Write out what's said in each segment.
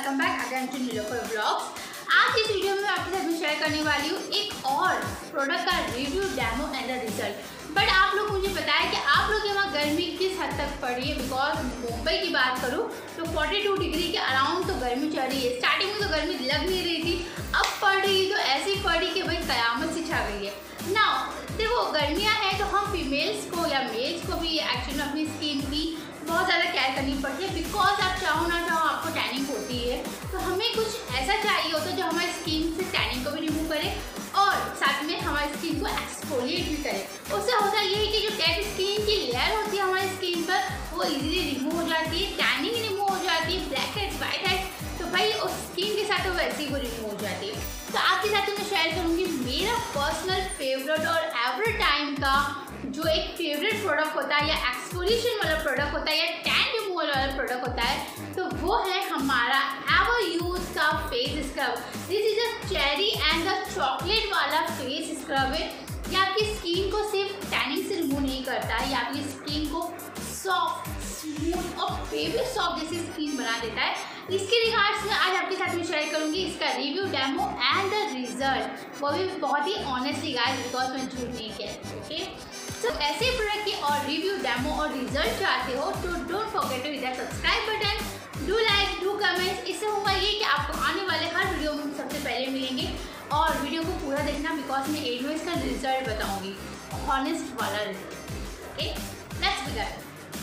Welcome back again to Nilofar vlogs. आज इस video में आपके साथ मैं शेयर करने वाली हूँ एक और प्रोडक्ट का review, demo and the result. But आप लोग मुझे बताएं कि आप लोग के वहाँ गर्मी किस हद तक पड़ रही है। बिकॉज मुंबई की बात करूँ तो 42 डिग्री के अराउंड तो गर्मी चल रही है। स्टार्टिंग में तो गर्मी लग नहीं रही थी, अब पड़ रही है तो ऐसी पड़ रही कि भाई कयामत से छा गई है ना। देखो गर्मियाँ हैं तो हम फीमेल्स को या मेल्स को भी एक्चुअली अपनी स्किन की बहुत ज़्यादा केयर करनी पड़ती है। बिकॉज आप चाहो ना चाहो आपको टैनिंग होती है, तो हमें कुछ ऐसा चाहिए होता है जो हमारी स्किन से टैनिंग को भी रिमूव करे और साथ में हमारी स्किन को एक्सफोलिएट भी करे। उससे होता ये है कि जो डेड स्किन की लेयर होती है हमारी स्किन पर वो इजीली रिमूव हो जाती है, टैनिंग रिमूव हो जाती है, ब्लैक हेड्स, वाइट हेड्स, तो भाई उस स्किन के साथ तो वैसे ही वो रिमूव हो जाती है। तो आपके साथ मैं शेयर करूँगी मेरा पर्सनल फेवरेट और एवरी टाइम का जो एक फेवरेट प्रोडक्ट होता है या एक्सफोलिएशन वाला प्रोडक्ट होता है या टैन रिमूवल वाला प्रोडक्ट होता है, तो वो है हमारा एवर यूज का face scrub. This is a cherry and the chocolate वाला फेस स्क्रब है। ये आपकी स्किन को सिर्फ टैनिंग से रिमूव नहीं करता है, ये आपकी स्किन को सॉफ्ट, स्मूथ और बेबी सॉफ्ट जैसी स्किन बना देता है। इसके रिगार्ड्स में आज आपके साथ में शेयर करूंगी इसका review, demo and the result, वो भी बहुत ही ऑनेस्टली गाइस, बिकॉज मैं झूठ नहीं कहती। ओके, तो ऐसे प्रोडक्ट की और रिव्यू, डेमो और रिजल्ट चाहते हो तो don't forget to hit the subscribe button, do like, do comments. इससे होगा ये कि आपको आने वाले हर वीडियो में सबसे पहले मिलेंगे। और वीडियो को पूरा देखना बिकॉज मैं एड में इसका रिजल्ट बताऊंगी, हॉनेस्ट वाला रिजल्ट। Okay, let's begin.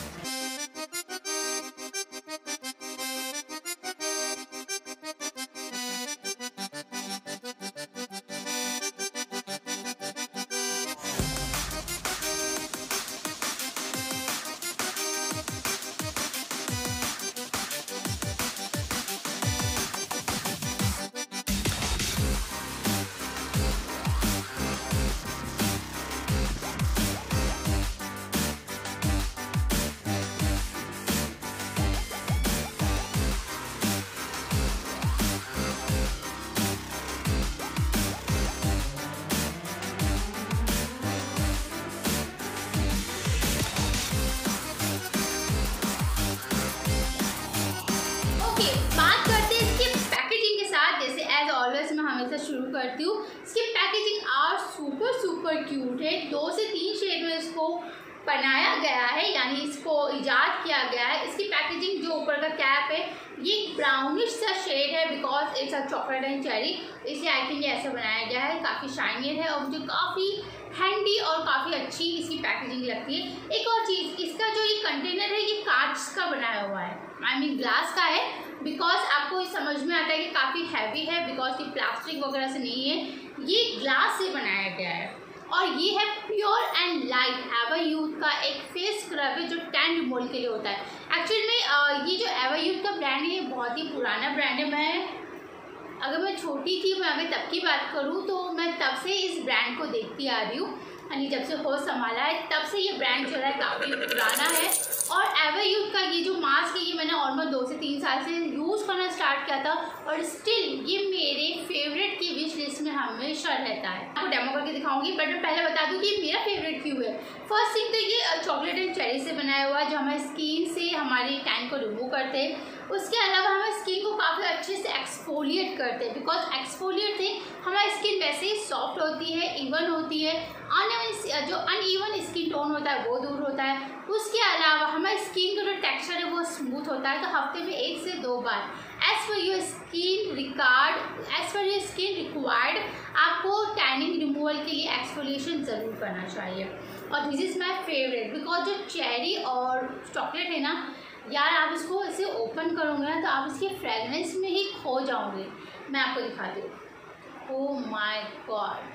बात करते हैं इसके पैकेजिंग के साथ। जैसे एज ऑलवेज मैं हमेशा शुरू करती हूँ, इसकी पैकेजिंग आर सुपर क्यूट है। 2 से 3 शेड में इसको बनाया गया है, यानी इसको इजाद किया गया है। इसकी पैकेजिंग जो ऊपर का कैप है ये ब्राउनिश सा शेड है because it's a chocolate and cherry, इसलिए आई थिंक ये ऐसा बनाया गया है। काफ़ी शाइनियर है और मुझे काफ़ी हैंडी और काफ़ी अच्छी इसकी पैकेजिंग लगती है। एक और चीज़, इसका जो ये कंटेनर है ये कांच का बनाया हुआ है, आई मीन ग्लास का है। बिकॉज आपको ये समझ में आता है कि काफ़ी हैवी है बिकॉज ये प्लास्टिक वगैरह से नहीं है, ये ग्लास से बनाया गया है। और ये है pure and light Everyuth का एक फेस स्क्रब है जो टैन रिमूवल के लिए होता है। एक्चुअली में ये जो एवर यूथ का ब्रांड है ये बहुत ही पुराना ब्रांड है। अगर मैं छोटी थी, मैं अगर तब की बात करूँ तो मैं तब से इस ब्रांड को देखती आ रही हूँ, यानी जब से होश संभाला है तब से ये ब्रांड जो है काफ़ी पुराना है। और एवर यूथ का ये जो मास्क है ये मैंने ऑलमोस्ट 2 से 3 साल से यूज़ करना स्टार्ट किया था और स्टिल ये मेरे फेवरेट की विश लिस्ट में हमेशा रहता है। आपको डेमो करके दिखाऊंगी, बट मैं पहले बता दूँ कि ये मेरा फेवरेट क्यों है। फर्स्ट थिंग तो ये चॉकलेट एंड चेरी से बनाया हुआ है जो हमारी स्किन से हमारी टैन को रिमूव करते हैं। उसके अलावा हमारी स्किन को काफ़ी अच्छे से एक्सफोलिएट करते हैं बिकॉज एक्सफोलिएट से हमारी स्किन वैसे ही सॉफ्ट होती है, इवन होती है, जो अनइवन स्किन टोन होता है वो दूर होता है। उसके अलावा हमारी स्किन का जो टेक्सचर है वो स्मूथ होता है। तो हफ्ते में 1 से 2 बार as per your skin required आपको टैनिंग रिमूवल के लिए एक्सफोलिएशन ज़रूर करना चाहिए। और this is my favourite because जो चेरी और चॉकलेट है ना यार, आप इसको ऐसे ओपन करोगे ना तो आप इसकी फ्रेगनेंस में ही खो जाओगे। मैं आपको दिखाती हूँ। ओह माय गॉड,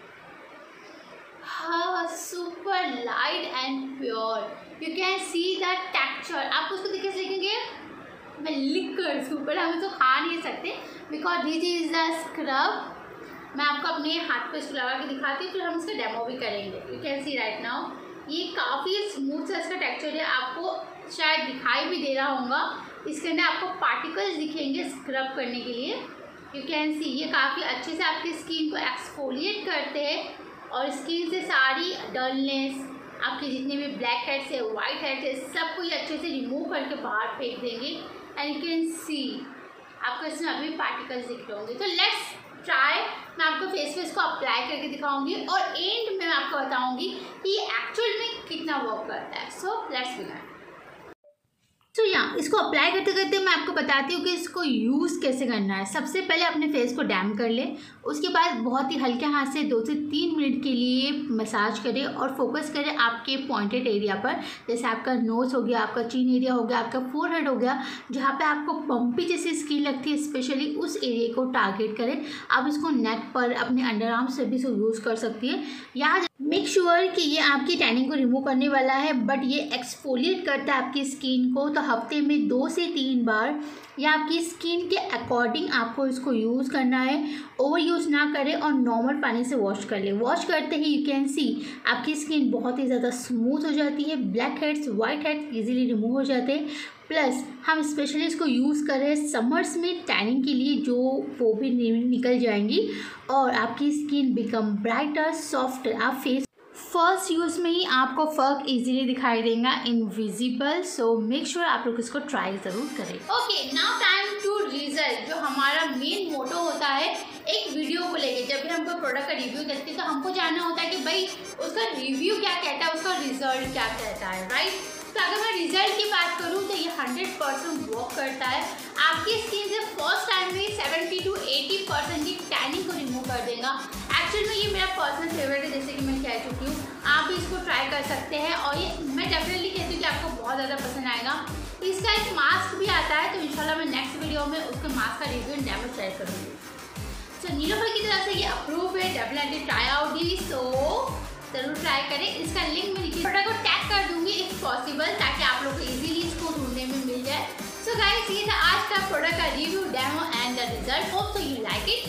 हाँ, super light and pure, you can see that texture. आप उसको देख कैसे लिखेंगे, मैं लिख कर इसके ऊपर, हम इसको खा नहीं सकते because this is the scrub. मैं आपको अपने हाथ पे इसको लगा के दिखाती हूँ, फिर हम इसका डेमो भी करेंगे। You can see right now ये काफ़ी स्मूथ सा इसका टेक्सचर है, आपको शायद दिखाई भी दे रहा होगा। इसके अंदर आपको पार्टिकल्स दिखेंगे स्क्रब करने के लिए। यू कैन सी ये काफ़ी अच्छे से आपकी स्किन को एक्सफोलिएट करते हैं और स्किन से सारी डलनेस, आपके जितने भी ब्लैक हेड्स है, वाइट हेड्स है, सबको ये अच्छे से रिमूव करके बाहर फेंक देंगे। एंड यू कैन सी आपको इसमें अभी पार्टिकल्स दिख रहे होंगे। तो लेट्स ट्राई। मैं आपको फेस पे इसको अप्लाई करके दिखाऊंगी और एंड में आपको बताऊंगी कि ये एक्चुअल में कितना वर्क करता है। So let's begin. तो यहाँ इसको अप्लाई करते करते मैं आपको बताती हूँ कि इसको यूज़ कैसे करना है। सबसे पहले अपने फेस को डैम कर लें, उसके बाद बहुत ही हल्के हाथ से 2 से 3 मिनट के लिए मसाज करें और फोकस करें आपके पॉइंटेड एरिया पर, जैसे आपका नोज़ हो गया, आपका चिन एरिया हो गया, आपका फोरहेड हो गया, जहाँ पे आपको पम्पी जैसी स्किन लगती है स्पेशली उस एरिया को टारगेट करें। आप इसको नेक पर, अपने अंडर आर्म से भी इसको यूज़ कर सकती है। यहाँ मेक श्योर कि ये आपकी टैनिंग को रिमूव करने वाला है, बट ये एक्सफोलिएट करता है आपकी स्किन को। तो हफ्ते में 2 से 3 बार या आपकी स्किन के अकॉर्डिंग आपको इसको यूज़ करना है। ओवर यूज़ ना करें और नॉर्मल पानी से वॉश कर लें। वॉश करते ही यू कैन सी आपकी स्किन बहुत ही ज़्यादा स्मूथ हो जाती है। Blackheads, whiteheads easily remove हो जाते हैं। प्लस हम स्पेशली इसको यूज़ कर रहे हैं समर्स में टैनिंग के लिए, जो वो भी निकल जाएंगी और आपकी स्किन बिकम ब्राइटर, सॉफ्ट। आप फेस फर्स्ट यूज़ में ही आपको फ़र्क इजीली दिखाई देगा, इनविजिबल। सो मेक श्योर आप लोग इसको ट्राई ज़रूर करें। Okay, now time to result. जो हमारा मेन मोटो होता है एक वीडियो को लेके, जब भी हम कोई प्रोडक्ट का रिव्यू करते हैं तो हमको जानना होता है कि भाई उसका रिव्यू क्या कहता है, उसका रिजल्ट क्या कहता है, राइट। तो अगर मैं रिजल्ट की बात करूँ तो ये 100% वर्क करता है। आपकी स्किन से फर्स्ट टाइम में 70 to 80% की टैनिंग को रिमूव कर देगा। एक्चुअल में ये मेरा पर्सनल फेवरेट है, जैसे कि मैं कह चुकी हूँ। आप भी इसको ट्राई कर सकते हैं और ये मैं डेफिनेटली कहती हूँ कि आपको बहुत ज़्यादा पसंद आएगा। इसका एक मास्क भी आता है, तो इंशाल्लाह मैं नेक्स्ट वीडियो में उसके मास्क का रिव्यू एंड डेमो शेयर करूँगी। सो नीलोफर की तरफ से ये अप्रूव है, डेफिनेटली ट्राई आउट दी। सो ज़रूर ट्राई करें। इसका लिंक मैं नीचे प्रोडक्ट को टैग कर दूँगी इफ़ पॉसिबल, ताकि आप लोग को इजीली इसको ढूंढने में मिल जाए। सो गाइस, ये था आज का प्रोडक्ट का review, demo and the result. Hope so you like it.